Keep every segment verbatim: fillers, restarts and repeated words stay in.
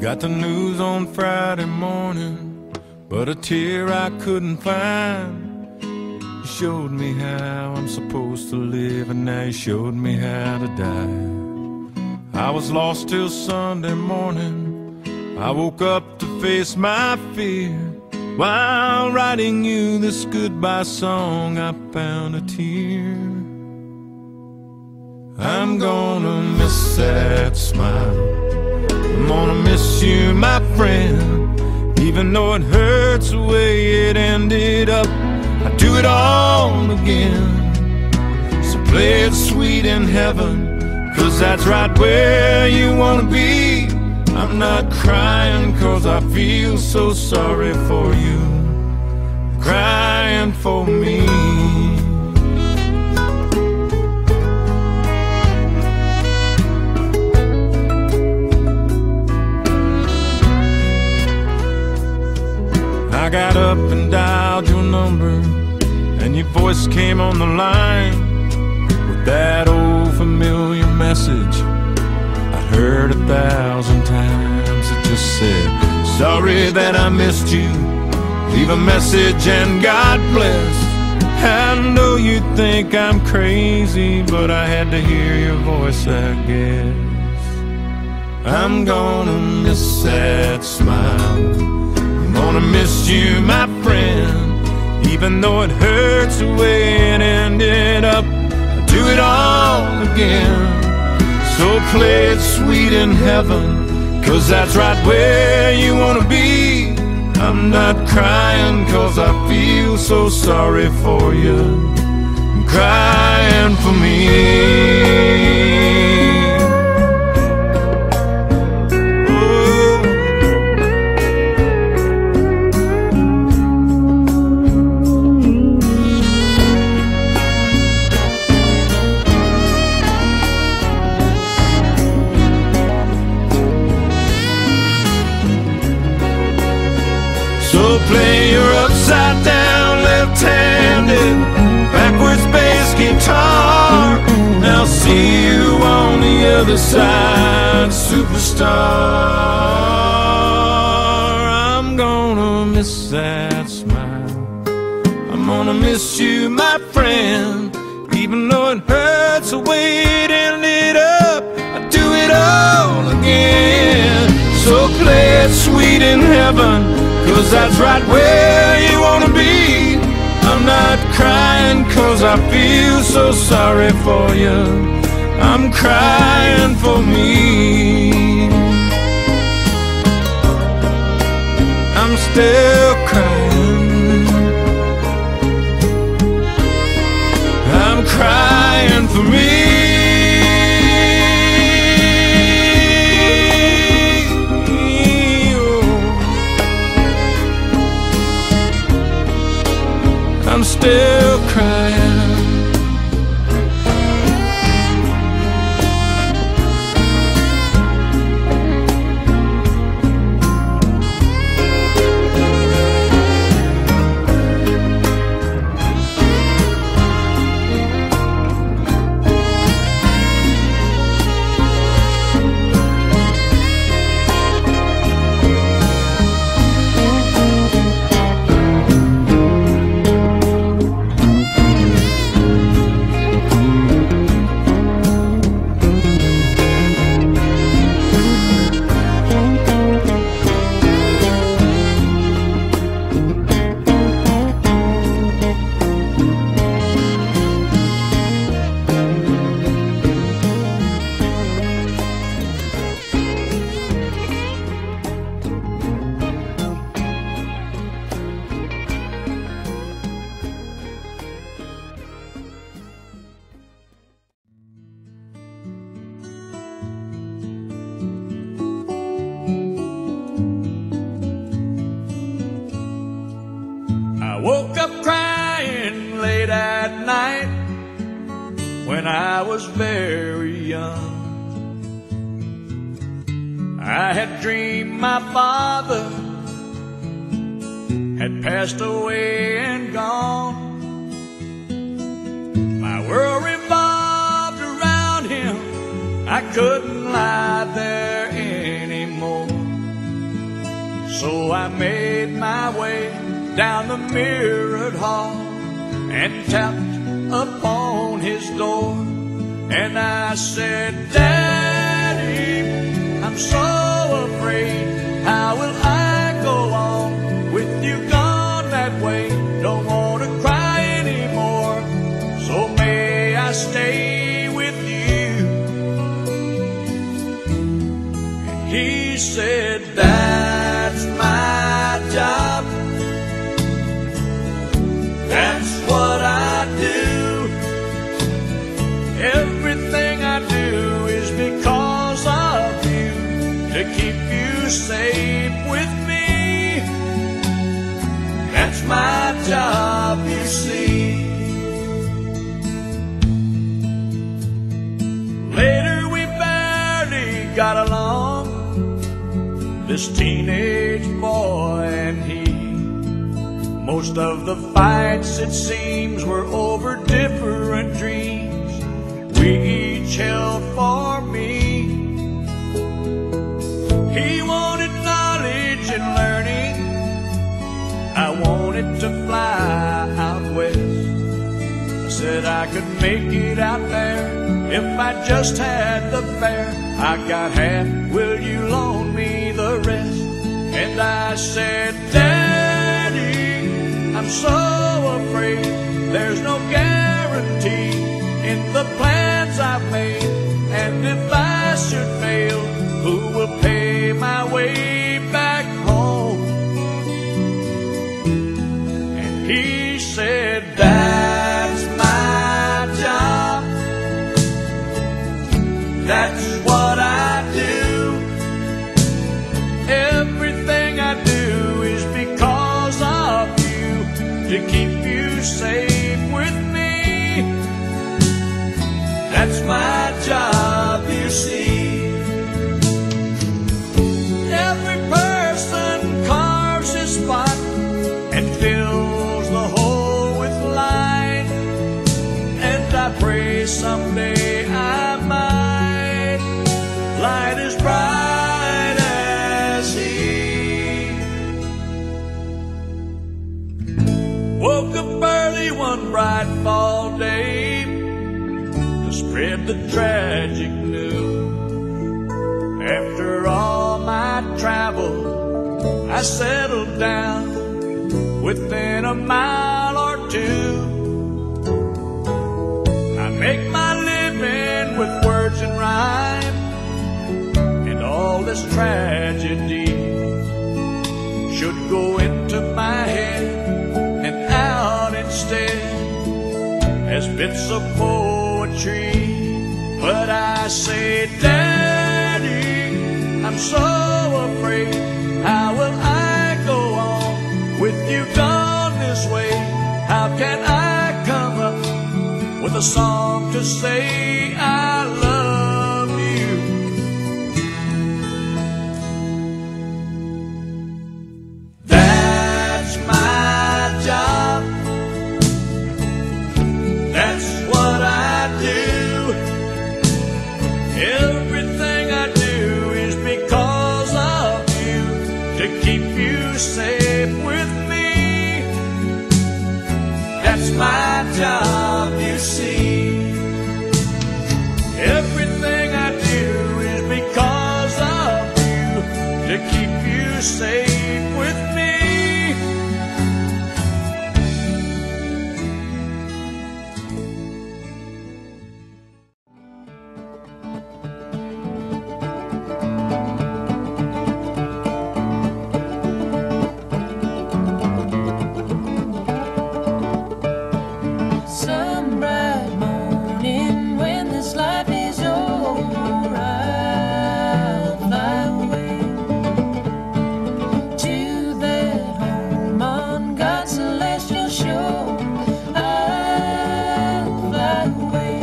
Got the news on Friday morning, but a tear I couldn't find. You showed me how I'm supposed to live, and now you showed me how to die. I was lost till Sunday morning. I woke up to face my fear. While writing you this goodbye song, I found a tear. I'm gonna miss that smile. I'm gonna miss you, my friend. Even though it hurts the way it ended up, I'd do it all again. So play it sweet in heaven, 'cause that's right where you wanna be. I'm not crying 'cause I feel so sorry for you, I'm crying for me. I got up and dialed your number, and your voice came on the line with that old familiar message I'd heard a thousand times. It just said, sorry that I missed you, leave a message and God bless. I know you think I'm crazy, but I had to hear your voice, I guess. I'm gonna miss that smile, I'm gonna miss you, my friend. Even though it hurts the way it ended up, I'll do it all again. So play it sweet in heaven, 'cause that's right where you wanna be. I'm not crying 'cause I feel so sorry for you, I'm crying for me. Play your upside down, left-handed, backwards bass guitar. I'll see you on the other side, superstar. I'm gonna miss that smile, I'm gonna miss you, my friend. Even though it hurts the way it ended up, I'll do it all again. So play it sweet in heaven, 'cause that's right where you wanna be. I'm not crying 'cause I feel so sorry for you, I'm crying for me. I'm still crying, I'm crying for me. I'm still crying. Woke up crying late at night when I was very young. I had dreamed my father had passed away and gone. My world revolved around him, I couldn't lie there anymore. So I made my way down the mirrored hall and tapped upon his door. And I said, Daddy, I'm so afraid. How will I go on with you gone that way? Don't want to cry anymore, so may I stay with you? And he said, that's my job. That's what I do. Everything I do is because of you, to keep you safe with me. That's my job, you see. Later we barely got along, this teenage boy and he. Most of the fights, it seems, were over different dreams we each held for me. He wanted knowledge and learning, I wanted to fly out west. I said I could make it out there if I just had the fare. I got half, will you loan me the rest? And I said, Daddy, I'm so afraid there's no guarantee in the plans I've made. And if I should fail, who will pay my way back home? And he said, that's my job. That's what I do. Everything I do is because of you, to keep you safe with me. That's my job, you see. Every person carves his spot and fills the hole with light. And I pray someday I might light as bright as he. Woke up early one bright fall day to spread the tragic news. After all my travel, I settled down within a mile or two. I make my living with words and rhyme, and all this tragedy should go into my head and out instead as bits of poetry. But I say, Daddy, I'm so afraid. How will I go on with you gone this way? How can I come up with a song to say I love you? That's my job. That's what I do. Everything I do is because of you, to keep you safe with me. That's my job, you see. Everything I do is because of you, to keep you safe with me. Some bright morning when this life is over, I'll fly away to that home on God's celestial shore. I'll fly away.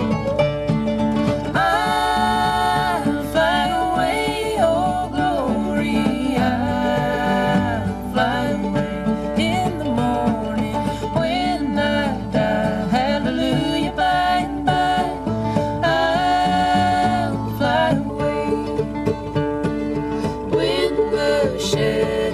I'll fly away, oh glory. I'll fly away in the morning when I die. Hallelujah, by and by, I'll fly away when the shadows